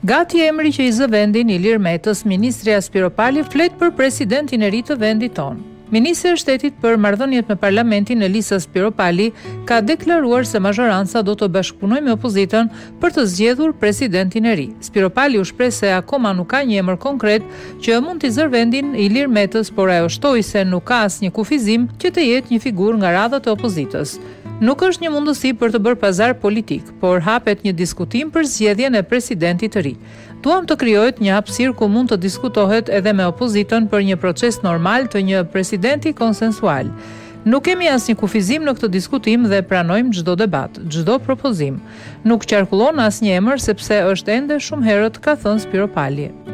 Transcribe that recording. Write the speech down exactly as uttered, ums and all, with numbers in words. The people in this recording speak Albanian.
Gati emri që i zë vendin Ilir Metës, Ministrja Spiropali flet për Presidentin e ri të vendit tonë. Ministri i Shtetit për marrëdhëniet me Parlamentin Elisa Spiropali ka deklaruar se mazhoranca do të bashkëpunojë me opozitën për të zgjedhur Presidentin e ri. Spiropali u shpreh se akoma nuk ka një emër konkret që mund t'i zërë vendin Ilir Metës, por ajo shtoi se nuk ka asnjë kufizim që të jetë një figurë nga radhat e opozitës. Nuk është një mundësi për të bërë pazar politik, por hapet një diskutim për zgjedhjen e presidentit të ri. Duam të krijohet një hapësirë ku mund të diskutohet edhe me opozitën për një proces normal të një presidenti konsensual. Nuk kemi asnjë kufizim në këtë diskutim dhe pranojmë çdo debat, çdo propozim. Nuk qarkullon asnjë emër sepse është ende shumë herët, ka thënë Spiropali.